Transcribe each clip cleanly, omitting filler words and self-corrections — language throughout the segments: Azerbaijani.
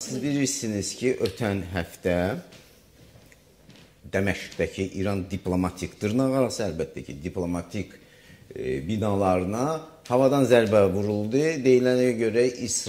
Siz bilirsiniz ki, ötən həftə Dəməşqdəki İran diplomatik, dırnaqarası əlbəttə ki, diplomatik binalarına havadan zərbə vuruldu. Deyilənə görə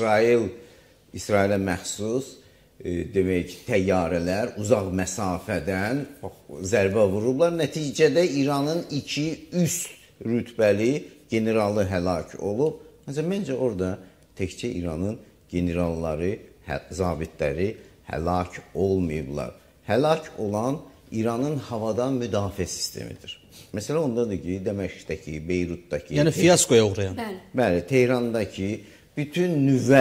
İsrailə məxsus demək təyyarələr uzaq məsafədən zərbə vurublar. Nəticədə İranın 2 üst rütbəli generalı həlak olub. Məncə orada təkcə İranın generalları, zabitləri həlak olmayıblar. Həlak olan İranın havadan müdafiə sistemidir. Məsələ ondadır ki, Dəməşqdəki, Beyrutdakı... Yəni fiyaskoya uğrayan. Bəli, Tehrandakı bütün nüvə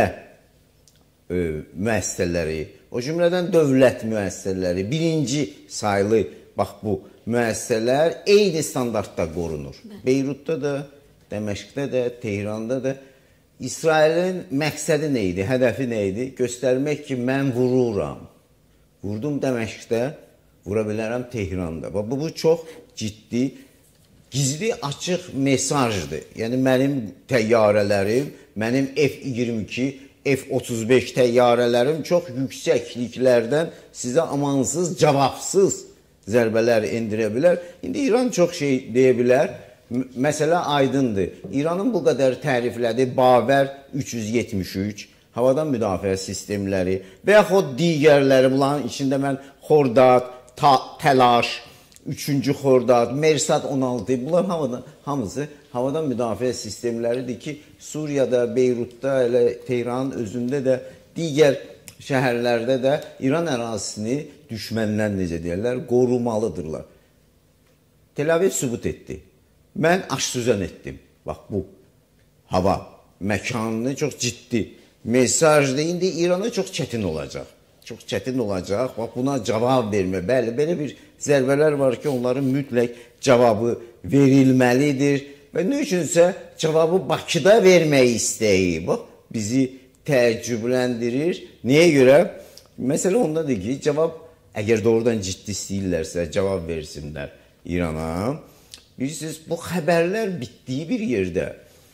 müəssisələri, o cümlədən dövlət müəssisələri, birinci saylı, bax bu müəssisələr eyni standartda qorunur. Beyrutda da, Dəməşqdə də, Tehranda da. İsrailin məqsədi nə idi, hədəfi nə idi? Göstərmək ki, mən vururam. Vurdum Dəməşqdə, vura bilərəm Tehranda. Bu çox ciddi, gizli, açıq mesajdır. Yəni, mənim təyyarələrim, mənim F-22, F-35 təyyarələrim çox yüksəkliklərdən sizə amansız, cavabsız zərbələr endirə bilər. İndi İran çox şey deyə bilər. Məsələ aydındır. İranın bu qədər təriflədi Bavər 373, havadan müdafiə sistemləri və yaxud digərləri, bunların içində mən Xordad, Təlaş, 3-cü Xordad, Mersat 16, bunlar hamısı havadan müdafiə sistemləridir ki, Suriyada, Beyrutda, elə Tehranın özündə də, digər şəhərlərdə də İran ərazisini düşməndən, necə deyərlər, qorumalıdırlar. Tel Aviv sübut etdi. Mən aşsüzən etdim. Bax, bu hava məkanını çox ciddi mesajdır. İndi İrana çox çətin olacaq. Çox çətin olacaq. Bax, buna cavab vermə. Bəli, belə bir zərbələr var ki, onların mütləq cavabı verilməlidir. Və nə üçünsə cavabı Bakıda vermək istəyi. Bax, bizi təəccübləndirir. Nəyə görə? Məsələ ondadır ki, cavab, əgər doğrudan ciddi istəyirlərsə, cavab versinlər İrana. Bilirsiniz, bu xəbərlər bitdiyi bir yerdə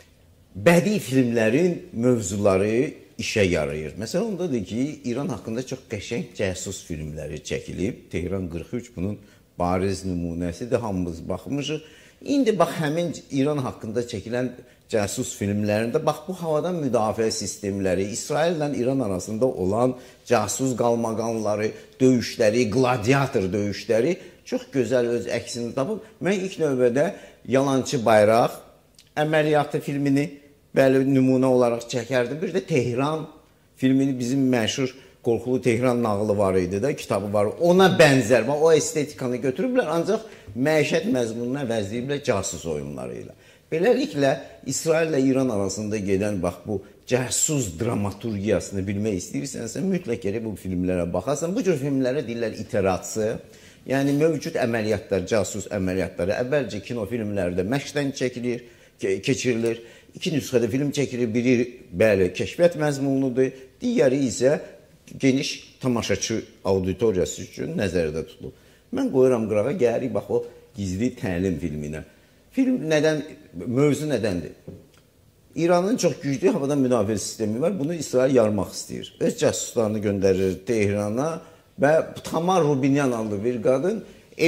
bədii filmlərin mövzuları işə yarayır. Məsələn, ondadır ki, İran haqqında çox qəşəng cəsus filmləri çəkilib. Tehran 43 bunun bariz nümunəsidir, hamımız baxmışıq. İndi bax, həmin İran haqqında çəkilən cəsus filmlərində, bax, bu havadan müdafiə sistemləri, İsraillə İran arasında olan cəsus qalmaqanları, döyüşləri, gladiator döyüşləri çox gözəl öz əksini tapıb. Mən ilk növbədə Yalançı Bayraq əməliyyatı filmini nümunə olaraq çəkərdim. Bir də Tehran filmini, bizim məşhur Qorxulu Tehran nağılı var idi də, kitabı var. Ona bənzər, o estetikanı götürüblər, ancaq məişət məzmununa əvəzləyiblər casus oyunları ilə. Beləliklə, İsrail ilə İran arasında gedən, bax, bu cəsus dramaturgiyasını bilmək istəyirsənsə, mütləq gərək bu filmlərə baxasan. Bu cür filmlərə deyirlər iterasiya. Yəni, mövcud əməliyyatlar, casus əməliyyatları əvvəlcə kino filmlərdə məşqdən keçirilir. 2 nüsxədə film çəkilir. Biri, bəli, kəşfiyyat məzmunludur. Digəri isə geniş tamaşaçı auditoriyası üçün nəzərdə tutulur. Mən qoyuram qırağa, gəlirik, bax, o gizli təlim filminə. Film nədən, mövzu nədəndir? İranın çox güclü havadan müdafiə sistemi var. Bunu İsrail yarmaq istəyir. Öz casuslarını göndərir Tehrana. Və Tamar Rubinyan adlı bir qadın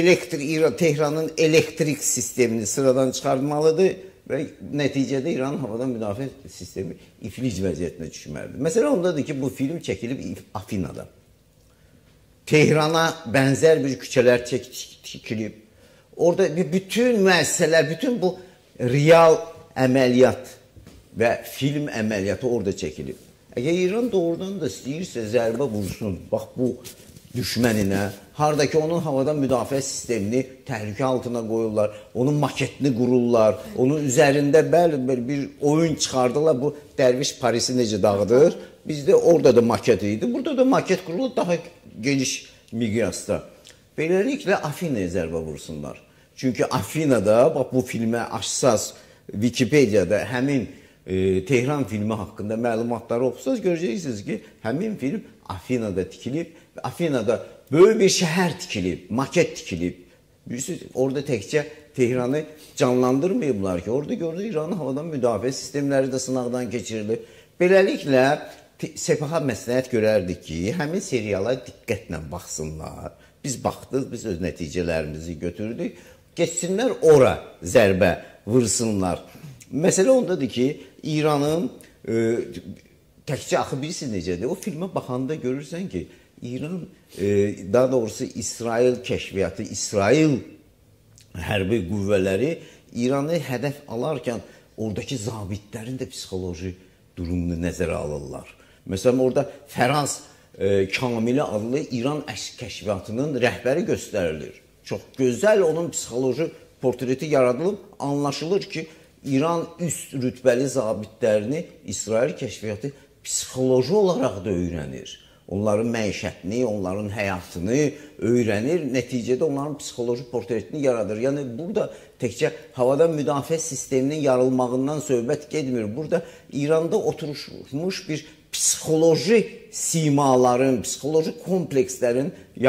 Tehranın elektrik sistemini sıradan çıxartmalıdır və nəticədə İranın havadan müdafiə sistemi iflic vəziyyətinə düşməlidir. Məsələ ondadır ki, bu film çəkilib Afinada. Tehrana bənzər bir küçələr çəkilib. Orada bütün müəssisələr, bütün bu real əməliyyat və film əməliyyatı orada çəkilib. Əgər İran doğrudan da istəyirsə zərbə vursun, bax bu düşməninə, haradakı onun havadan müdafiə sistemini təhlükə altına qoyurlar, onun maketini qururlar, onun üzərində bəli bir oyun çıxardırlar, bu Dərviş Parisi necə dağıdır, bizdə orada da maket idi, burada da maket qurulur daha geniş miqyasda. Beləliklə Afinaya zərbə vursunlar. Çünki Afinada, bax bu filmə əsas Wikipediyada həmin Tehran filmi haqqında məlumatları oxusanız, görəcəksiniz ki, həmin film Afinada tikilib, Afinada böyük bir şəhər tikilib, maket tikilib. Bilirsiniz, orada təkcə Tehranı canlandırmayıblar ki, orada gördük İranın havadan müdafiə sistemləri də sınaqdan keçirilir. Beləliklə, Sepaha məsləhət görərdik ki, həmin seriala diqqətlə baxsınlar. Biz baxdıq, biz öz nəticələrimizi götürdük. Geçsinlər ora zərbə vursunlar. Məsələ ondadır ki, İranın təkcə axı bilirsiniz necədir? O filmə baxanda görürsən ki, İran, daha doğrusu İsrail kəşfiyyatı, İsrail hərbi qüvvələri İranı hədəf alarkən oradakı zabitlərin də psixoloji durumunu nəzərə alırlar. Məsələn, orada Fəraz Kamili adlı İran kəşfiyyatının rəhbəri göstərilir. Çox gözəl onun psixoloji portreti yaradılıb, anlaşılır ki, İran üst rütbəli zabitlərini İsrail kəşfiyyatı psixoloji olaraq da öyrənir. Onların məişətini, onların həyatını öyrənir, nəticədə onların psixoloji portretini yaradır. Yəni, burada təkcə havadan müdafiə sisteminin yarılmağından söhbət getmir. Burada İranda oturmuş bir psixoloji simaların, psixoloji komplekslərin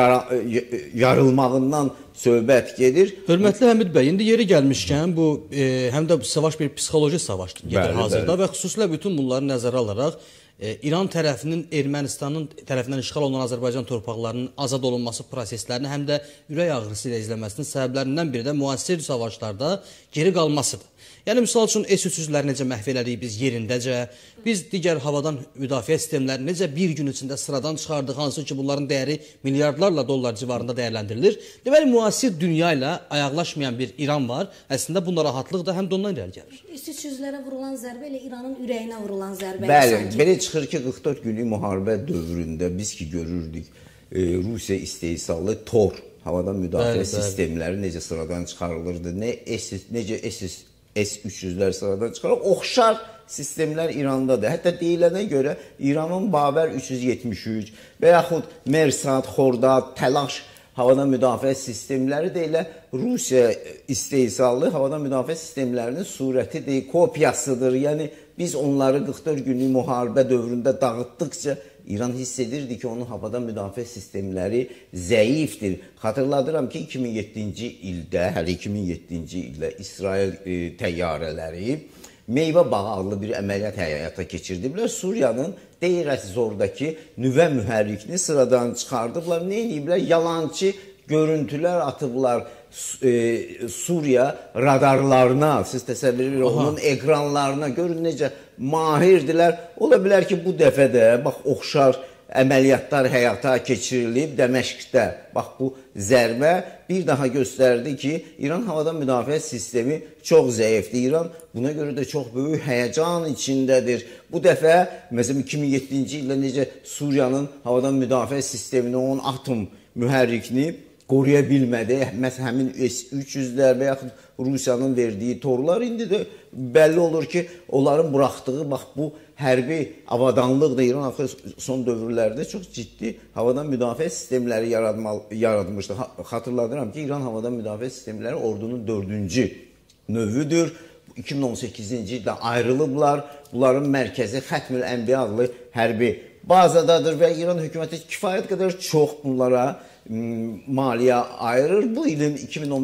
yarılmağından söhbət gedir. Hörmətli Həmid bəy, indi yeri gəlmişkən, bu həm də savaş bir psixoloji savaş gedir hazırda və xüsusilə bütün bunları nəzərə alaraq İran tərəfinin Ermənistanın tərəfindən işğal olunan Azərbaycan torpaqlarının azad olunması proseslərini həm də ürək ağrısı ilə izləməsinin səbəblərindən biri də müasir savaşlarda geri qalmasıdır. Yəni, misal üçün, S-300-ləri necə məhv elədik biz yerindəcə, biz digər havadan müdafiə sistemlərini necə bir gün içində sıradan çıxardıq, hansı ki, bunların dəyəri milyardlarla dollar civarında dəyərləndirilir. Deməli, müasir dünya ilə ayaqlaşmayan bir İran var. Əslində, bunda rahatlıq da həm də ondan irəli gəlir. S-300-lərə vurulan zərbə ilə İranın ürəyinə vurulan zərbə. Bəli, belə çıxır ki, 44 günlük müharibə dövründə biz ki, görürdük Rusiya istehsalı TOR, havadan müdafiə sistemləri necə sıradan çıxarılırdı, necə S-300-lər sıradan çıxarır. Oxşar sistemlər İrandadır. Hətta deyilənə görə İranın Babər 373 və yaxud Mersat, Xordad, Təlaş havadan müdafiə sistemləri də elə Rusiya istehsalı havadan müdafiə sistemlərinin surətidir, kopyasıdır. Yəni, biz onları 44 günlük müharibə dövründə dağıtdıqca İran hiss edirdi ki, onun havadan müdafiə sistemləri zəifdir. Xatırladıram ki, 2007-ci ildə, hələ 2007-ci ildə İsrail təyyarələri Meyvə bağı adlı bir əməliyyat həyata keçirdiblər. Suriyanın Deir ez-Zordakı nüvə mühərrikini sıradan çıxardıblar. Nə ediblər? Yalançı görüntülər atıblar Suriya radarlarına, siz təsəvvür edirsiniz, onun ekranlarına. Görün necə mahirdirlər. Ola bilər ki, bu dəfə də bax oxşar əməliyyatlar həyata keçirilib Dəməşqdə. Bax bu zərbə bir daha göstərdi ki, İran havadan müdafiə sistemi çox zəifdir. İran buna görə də çox böyük həyəcan içindədir. Bu dəfə məsələn 2007-ci ildə necə Suriyanın havadan müdafiə sistemini, onun atom mühərrikini qoruya bilmədi. Məsələn, həmin S-300-lər və yaxud Rusiyanın verdiyi torlar indi də bəlli olur ki, onların buraxdığı bax bu hərbi avadanlıq da İran son dövrlərdə çox ciddi havadan müdafiə sistemləri yaratmışdı. Xatırladıram ki, İran havadan müdafiə sistemləri ordunun 4-cü növüdür. 2018-ci ildə ayrılıblar. Bunların mərkəzi Xətmül Ənbiya adlı hərbi bazadadır və İran hökuməti kifayət qədər çox bunlara maliyyə ayırır. Bu ilin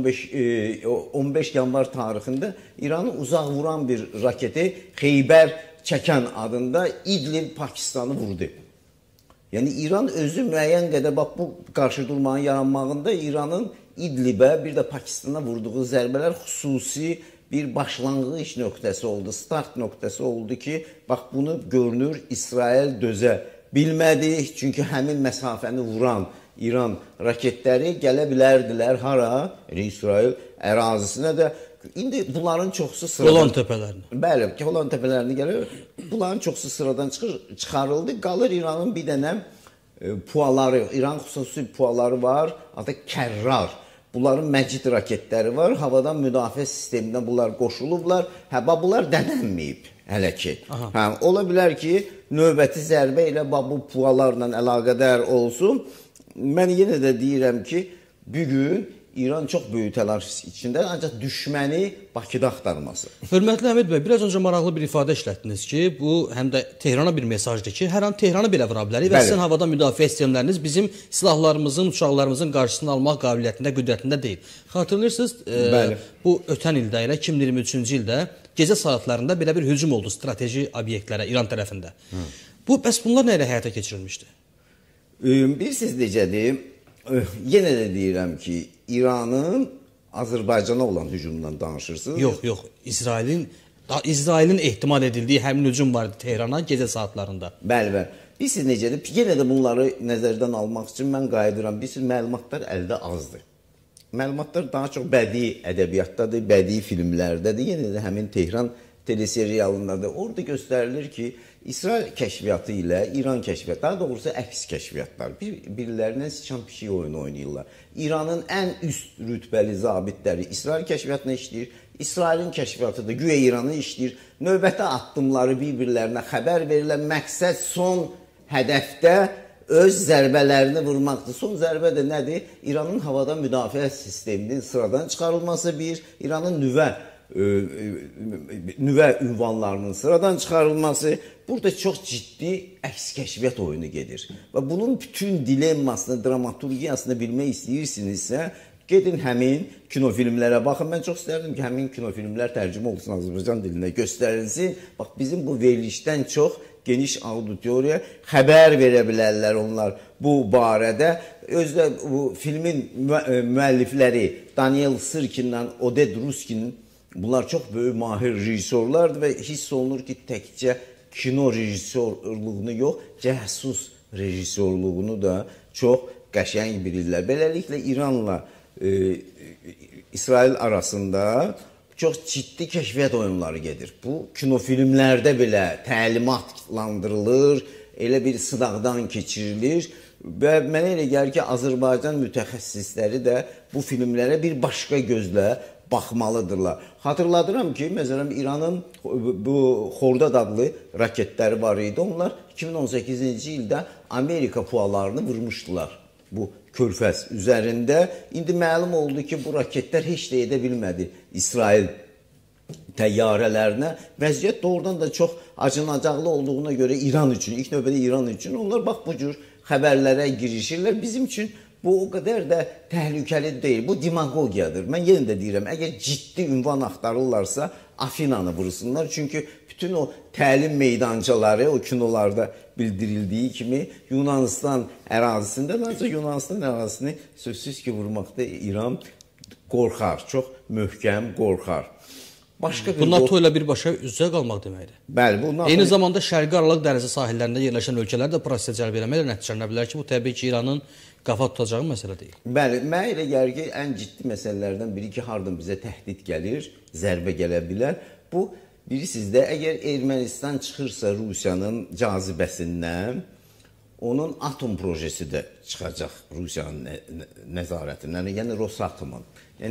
15 yanvar tarixində İranı uzaq vuran bir raketi Xeybər Çəkən adında İdlib Pakistanı vurdu. Yəni İran özü müəyyən qədər bax bu qarşıdurmanın yaranmağında İranın İdlibə bir də Pakistana vurduğu zərbələr xüsusi bir başlanğıc nöqtəsi oldu, start nöqtəsi oldu ki, bax bunu görünür İsrail dözə bilmədi. Çünki həmin məsafəni vuran İran raketləri gələ bilərdilər hara? İsrail ərazisinə də. İndi bunların çoxusu sıradan... Golan təpələrinə. Bəli, Golan təpələrinə gəlir. Bunların çoxusu sıradan çıxarıldı. Qalır İranın bir dənə puaları, İran xüsusi puaları var, adı Kərrar. Bunların Məcid raketləri var. Havadan müdafiə sisteminə bunlar qoşulublar. Bunlar dənənməyib hələ ki. Ola bilər ki, növbəti zərbə ilə bu pualarla əlaqədar olsun. Mən yenə də deyirəm ki, bugün İran çox böyük təlaş içində, ancaq düşməni Bakıda axtarması. Hörmətli Həmid bəy, biraz öncə maraqlı bir ifadə işlətdiniz ki, bu həm də Tehrana bir mesajdır ki, hər an Tehranı belə vura bilərik və sizin havadan müdafiə sistemləriniz bizim silahlarımızın, uçaqlarımızın qarşısını almaq qabiliyyətində, qüdrətində deyil. Xatırlayırsınız, bu ötən ildə ilə 2023-cü ildə gecə saatlarında belə bir hücum oldu strateji obyektlərə İran tərəfində. Bəs bunlar nə ilə həyata keçirilmişdi? Bilirsiniz necədir? Yenə də deyirəm ki, İranın Azərbaycana olan hücumundan danışırsınız. Yox, İsrailin ehtimal edildiyi həmin hücum vardı Tehrana gecə saatlarında. Bəli. Bilirsiniz necədir? Yenə də bunları nəzərdən almaq üçün mən qayıdıram. Bilirsiniz, məlumatlar əldə azdır. Məlumatlar daha çox bədii ədəbiyyatdadır, bədii filmlərdədir. Yenə də həmin Tehran teleserialındadır. Orada göstərilir ki, İsrail kəşfiyyatı ilə İran kəşfiyyatı, daha doğrusu əks kəşfiyyatlar birilərindən sıçan pişik oyunu oynayırlar. İranın ən üst rütbəli zabitləri İsrail kəşfiyyatına işləyir, İsrailin kəşfiyyatı da güya İranı işləyir. Növbəti addımları bir-birlərinə xəbər verirlər. Məqsəd son hədəfdə öz zərbələrini vurmaqdır. Son zərbə də nədir? İranın havada müdafiə sisteminin sıradan çıxarılması bir, İranın nüvə ünvanlarının sıradan çıxarılması. Burada çox ciddi əks kəşfiyyat oyunu gedir. Və bunun bütün dilemmasını, dramaturgiyasını bilmək istəyirsinizsə, gedin həmin kinofilmlərə baxın. Mən çox istərdim ki, həmin kinofilmlər tərcümə olsun Azərbaycan dilinə göstərilsin. Bax, bizim bu verilişdən çox geniş auditoriya xəbər verə bilərlər onlar bu barədə. Özdə bu filmin müəllifləri Daniel Sırkinlə Oded Ruskinin, bunlar çox böyük mahir rejissorlardır və hiss olunur ki, təkcə kino rejissorluğunu yox, cəsus rejissorluğunu da çox qəşəng bilirlər. Beləliklə, İranla İsrail arasında çox ciddi kəşfiyyat oyunları gedir. Bu, kinofilmlərdə belə təlimatlandırılır, elə bir sınaqdan keçirilir və mənə elə gəlir ki, Azərbaycan mütəxəssisləri də bu filmlərə bir başqa gözlə baxmalıdırlar. Hatırladıram ki, məsələn, İranın bu Xordad adlı raketləri var idi. Onlar 2018-ci ildə Amerika pualarını vurmuşdular bu körfəz üzərində. İndi məlum oldu ki, bu raketlər heç də edə bilmədi İsrail təyyarələrinə. Vəziyyət doğrudan da çox acınacaqlı olduğuna görə İran üçün, ilk növbədə İran üçün onlar bax bu cür xəbərlərə girişirlər. Bizim üçün bu o qədər də təhlükəli deyil. Bu demagogiyadır. Mən yenə də deyirəm, əgər ciddi ünvan axtarırlarsa Afinanı vursunlar. Çünki bütün o təlim meydançaları o kinolarda bildirildiyi kimi Yunanistan ərazisində, ancaq Yunanistan ərazisini sözsüz ki, vurmaqda İran qorxar. Çox möhkəm qorxar. Bu NATO ilə birbaşa üz-üzə qalmaq deməkdir. Bəli, bu NATO... Eyni zamanda Şərqi Aralıq dənizi sahillərində yerləşən ölkələr də prosesə cəlb eləməklə nəticələnə bilər ki, bu təbii ki, İranın qafa tutacağı məsələ deyil. Bəli, mənə elə gəlir ki, ən ciddi məsələlərdən biri ki, hardan bizə təhdid gəlir, zərbə gələ bilər. Bu, bilirsiniz də, əgər Ermənistan çıxırsa Rusiyanın cazibəsindən, onun atom projesi də çıxacaq Rusiyanın nəzarətindən, yəni Rosatomun.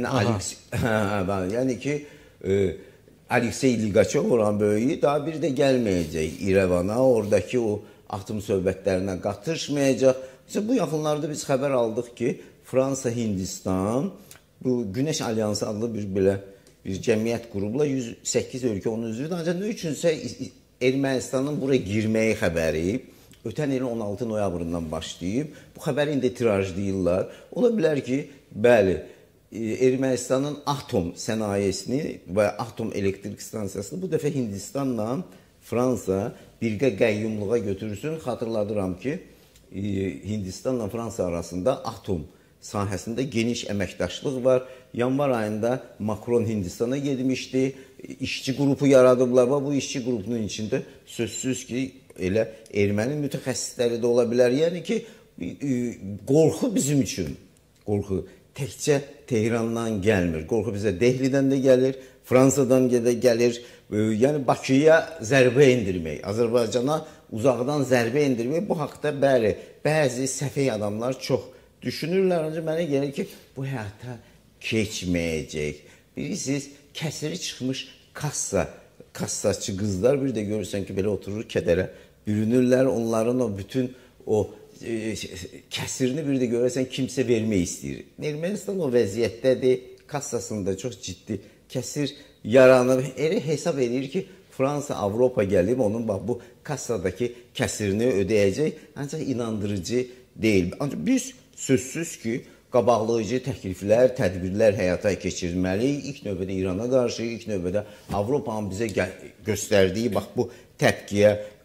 Yəni ki, Aleksey Ligaçov olan böyüyü daha bir də gəlməyəcək İrəvana, oradakı o atom söhbətlərinə qatışmayacaq. Bu yaxınlarda biz xəbər aldıq ki, Fransa, Hindistan, bu Günəş Alyansı adlı bir cəmiyyət qrubla 108 ölkə onun üzvüdür. Ancaq nə üçünsə Ermənistanın buraya girməyi xəbəri ötən ilin 16 noyabrından başlayıb. Bu xəbəri indi tirajlayırlar. Ola bilər ki, bəli, Ermənistanın atom sənayesini və atom elektrik stansiyasını bu dəfə Hindistanla Fransa birgə qəyyumluğa götürsün. Xatırladıram ki, Hindistanla Fransa arasında atom sahəsində geniş əməkdaşlıq var. Yanvar ayında Macron Hindistana getmişdi. İşçi qrupu yaradıblar və bu işçi qrupunun içində sözsüz ki, elə erməni mütəxəssisləri də ola bilər. Yəni ki, qorxu bizim üçün, qorxu təkcə Tehrandan gəlmir. Qorxu bizə Dehlidən də gəlir, Fransadan da gəlir. Yəni Bakıya zərbə endirmək, Azərbaycana uzaqdan zərbə endirmək, bu haqda bəli, bəzi səfeh adamlar çox düşünürlər. Ancaq mənə gəlir ki, bu həyata keçməyəcək. Bilirsiniz, kəsiri çıxmış kassaçı qızlar bir də görürsən ki, belə oturur kədərə bürünürlər. Onların o bütün o kəsirini bir də görərsən kimsə vermək istəyir. Ermənistan o vəziyyətdədir, kassasında çox ciddi kəsir yaranır. Elə hesab edir ki, Fransa, Avropa gəlib onun bax bu kassadakı kəsirini ödəyəcək. Ancaq inandırıcı deyil. Ancaq biz sözsüz ki, qabaqlayıcı təkliflər, tədbirlər həyata keçirməliyik. İlk növbədə İrana qarşı, ilk növbədə Avropanın bizə göstərdiyi bax bu təpkiyə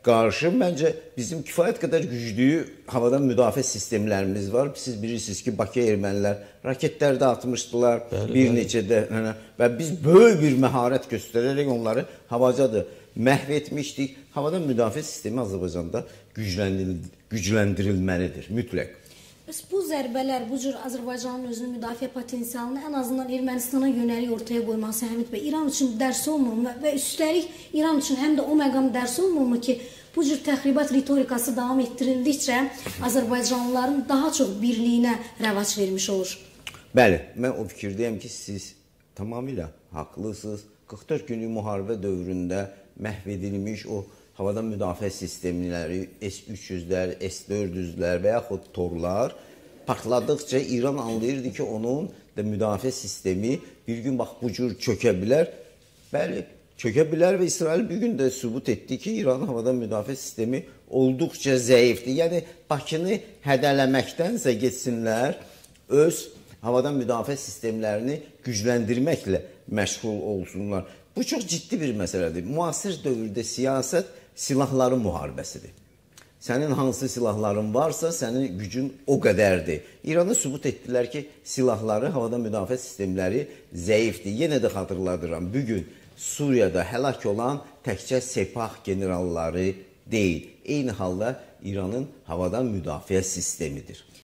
qarşı məncə bizim kifayət qədər güclü havadan müdafiə sistemlərimiz var. Siz bilirsiniz ki, Bakıya ermənilər raketlər də atmışdılar, bir neçə də və biz böyük bir məharət göstərərək onları havacadır məhv etmişdik. Havadan müdafiə sistemi Azərbaycanda gücləndirilməlidir, mütləq. Bəs bu zərbələr, bu cür Azərbaycanın özünün müdafiə potensialını ən azından Ermənistana yönəlik ortaya qoyması Həmid bəy İran üçün dərs olmurmu və üstəlik İran üçün həm də o məqam dərs olmurmu ki, bu cür təxribat ritorikası davam etdirildikcə Azərbaycanlıların daha çox birliyinə rəvac vermiş olur? Bəli, mən o fikirdəyəm ki, siz tamamilə haqlısınız. 44 günlük müharibə dövründə məhv edilmiş o havadan müdafiə sistemləri, S-300-lər, S-400-lər və yaxud torlar partladıqca İran anlayırdı ki, onun da müdafiə sistemi bir gün bax bu cür çökə bilər. Bəli, çökə bilər və İsrail bir gün də sübut etdi ki, İranın havadan müdafiə sistemi olduqca zəifdir. Yəni, Bakını hədələməkdənsə getsinlər, öz havadan müdafiə sistemlərini gücləndirməklə məşğul olsunlar. Bu çox ciddi bir məsələdir. Müasir dövrdə siyasət silahların müharibəsidir. Sənin hansı silahların varsa, sənin gücün o qədərdir. İranı sübut etdilər ki, silahları, havadan müdafiə sistemləri zəifdir. Yenə də xatırladıram, bugün Suriyada həlak olan təkcə Sepah generalları deyil. Eyni halda İranın havadan müdafiə sistemidir.